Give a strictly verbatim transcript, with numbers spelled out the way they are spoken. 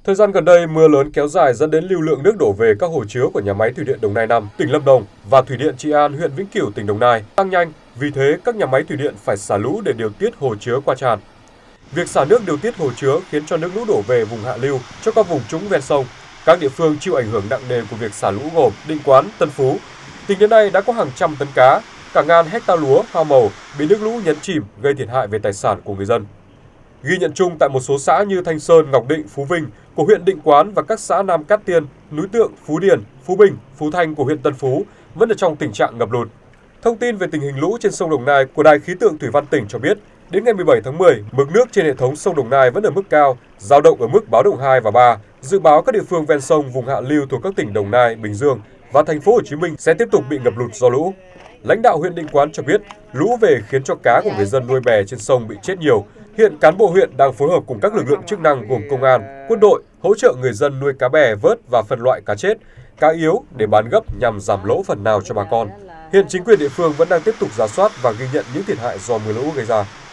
Thời gian gần đây, mưa lớn kéo dài dẫn đến lưu lượng nước đổ về các hồ chứa của nhà máy thủy điện Đồng Nai năm, tỉnh Lâm Đồng và thủy điện Trị An, huyện Vĩnh Cửu, tỉnh Đồng Nai tăng nhanh. Vì thế, các nhà máy thủy điện phải xả lũ để điều tiết hồ chứa qua tràn. Việc xả nước điều tiết hồ chứa khiến cho nước lũ đổ về vùng hạ lưu cho các vùng trũng ven sông. Các địa phương chịu ảnh hưởng nặng nề của việc xả lũ gồm Định Quán, Tân Phú. Tính đến nay đã có hàng trăm tấn cá, cả ngàn hecta lúa, hoa màu bị nước lũ nhấn chìm, gây thiệt hại về tài sản của người dân. Ghi nhận chung tại một số xã như Thanh Sơn, Ngọc Định, Phú Vinh của huyện Định Quán và các xã Nam Cát Tiên, Núi Tượng, Phú Điền, Phú Bình, Phú Thanh của huyện Tân Phú vẫn ở trong tình trạng ngập lụt. Thông tin về tình hình lũ trên sông Đồng Nai của Đài khí tượng thủy văn tỉnh cho biết, đến ngày mười bảy tháng mười, mực nước trên hệ thống sông Đồng Nai vẫn ở mức cao, dao động ở mức báo động hai và ba. Dự báo các địa phương ven sông vùng hạ lưu thuộc các tỉnh Đồng Nai, Bình Dương và thành phố Hồ Chí Minh sẽ tiếp tục bị ngập lụt do lũ. Lãnh đạo huyện Định Quán cho biết, lũ về khiến cho cá của người dân nuôi bè trên sông bị chết nhiều. Hiện cán bộ huyện đang phối hợp cùng các lực lượng chức năng gồm công an, quân đội hỗ trợ người dân nuôi cá bè vớt và phân loại cá chết, cá yếu để bán gấp nhằm giảm lỗ phần nào cho bà con. Hiện chính quyền địa phương vẫn đang tiếp tục rà soát và ghi nhận những thiệt hại do mưa lũ gây ra.